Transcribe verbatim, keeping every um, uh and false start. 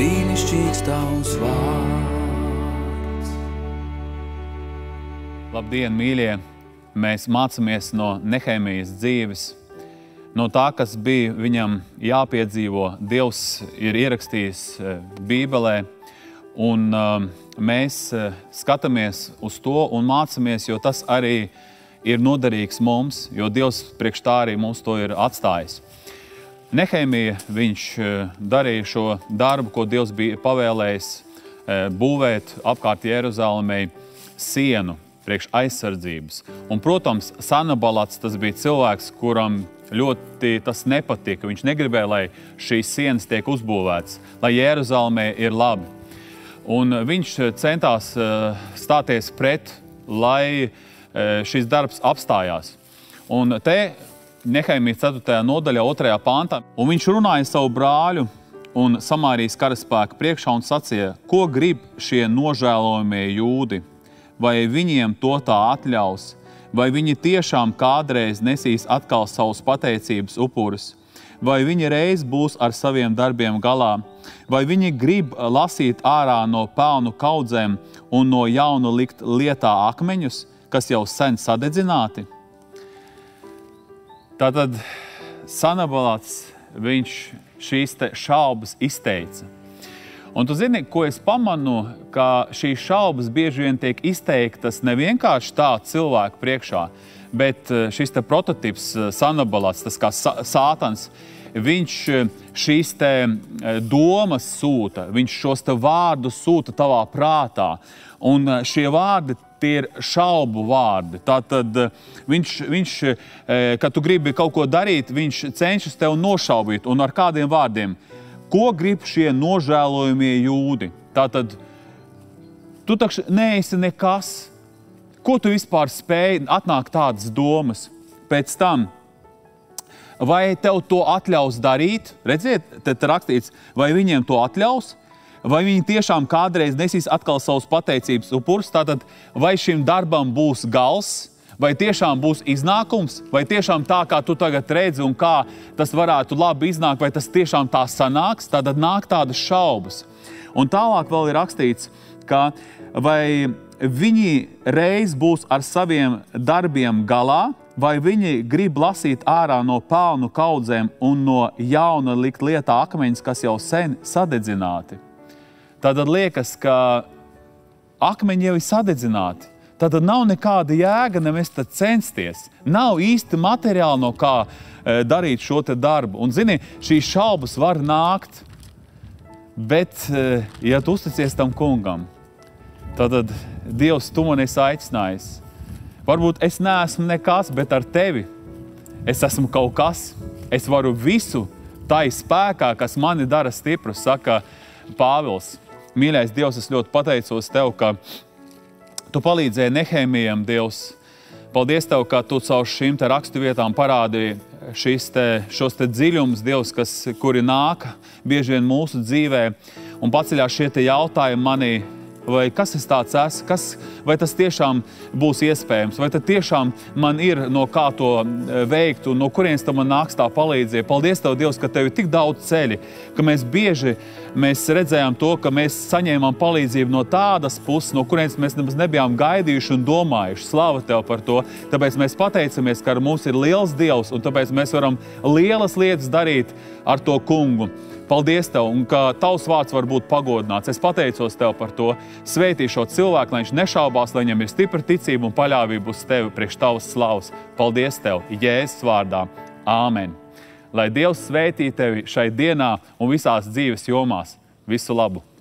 brīnišķīgs tavs vārds. Labdien, mīļie! Mēs mācāmies no Nehēmijas dzīves, no tā, kas bija viņam jāpiedzīvo. Dievs ir ierakstījis Bībelē, un uh, mēs uh, skatāmies uz to un mācāmies, jo tas arī ir noderīgs mums, jo Dievs priekš tā arī mums to ir atstājis. Nehēmija, viņš uh, darīja šo darbu, ko Dievs bija pavēlējis uh, būvēt apkārt Jeruzalemei sienu priekš aizsardzības. Un, protams, Sanabalats, tas bija cilvēks, kuram ļoti tas nepatika. Viņš negribēja, lai šīs sienas tiek uzbūvētas, lai Jeruzalemē ir labi. Un viņš centās stāties pret, lai šis darbs apstājās. Un te Nehēmijas ceturtajā nodaļā, otrajā pāntā, un viņš runāja savu brāļu un Samārijas karaspēku priekšā un sacīja, ko grib šie nožēlojamie jūdi, vai viņiem to tā atļaus, vai viņi tiešām kādreiz nesīs atkal savus pateicības upurus, vai viņi reiz būs ar saviem darbiem galā, vai viņi grib lasīt ārā no pelnu kaudzēm un no jauna likt lietā akmeņus, kas jau sen sadedzināti. Tātad Sanabalats, viņš šīs te šaubas izteica. Un tu zini, ko es pamanu, ka šīs šaubas bieži vien tiek izteiktas ne vienkārši tā cilvēku priekšā, bet šis te prototips Sanabalats, tas kā sātans, viņš šīs te domas sūta, viņš šos te vārdus sūta tavā prātā. Un šie vārdi tie ir šaubu vārdi. Tātad viņš, viņš, kad tu gribi kaut ko darīt, viņš cenšas tev nošaubīt. Un ar kādiem vārdiem? Ko grib šie nožēlojamie jūdi? Tātad, tu taču neesi nekas. Ko tu vispār spēji atnāk tādas domas? Pēc tam, vai tev to atļaus darīt? Redziet, te rakstīts, vai viņiem to atļaus? Vai viņi tiešām kādreiz nesīs atkal savus pateicības upurus? Tātad, vai šim darbam būs gals? Vai tiešām būs iznākums? Vai tiešām tā, kā tu tagad redzi un kā tas varētu labi iznākt, vai tas tiešām tā sanāks? Tātad nāk tādas šaubas. Un tālāk vēl ir rakstīts, ka vai viņi reiz būs ar saviem darbiem galā, vai viņi grib lasīt ārā no pelnu kaudzēm un no jauna likt lietā akmeņus, kas jau sen sadedzināti. Tātad liekas, ka akmeņi jau ir sadedzināti. Tātad nav nekāda jēga nemaz tad censties. Nav īsti materiāli, no kā e, darīt šo te darbu. Un, zini, šīs šaubas var nākt, bet, e, ja tu uzticies tam kungam, tad Dievs, tu man esi aicinājis. Varbūt es neesmu nekas, bet ar tevi es esmu kaut kas. Es varu visu tai spēkā, kas mani dara stipru, saka Pāvils. Mīļais Dievs, es ļoti pateicos tev, ka tu palīdzēji Nehēmijam, Dievs. Paldies tev, ka tu caur šīm te rakstu vietām parādīji šīs te, šos te dziļumus, Dievs, kas, kuri nāk bieži vien mūsu dzīvē un paceļās šie te jautājumi manī, vai kas es tāds esmu, kas, vai tas tiešām būs iespējams, vai tad tiešām man ir no kā to veikt un no kurienes tam man nāks tā palīdzība. Paldies tev, Dievs, ka tev ir tik daudz ceļi, ka mēs bieži mēs redzējām to, ka mēs saņēmām palīdzību no tādas puses, no kurienes mēs nemaz nebijām gaidījuši un domājuši. Slava tev par to. Tāpēc mēs pateicamies, ka ar mums ir liels Dievs, un tāpēc mēs varam lielas lietas darīt ar to kungu. Paldies tev, un ka tavs vārds var būt pagodināts. Es pateicos tev par to. Sveitī šo cilvēku, lai viņš nešaubās, lai viņam ir stipra ticība un paļāvība uz tevi priekš tavas slavas. Paldies tev, Jēzus vārdā. Āmen. Lai Dievs sveitī tevi šai dienā un visās dzīves jomās. Visu labu!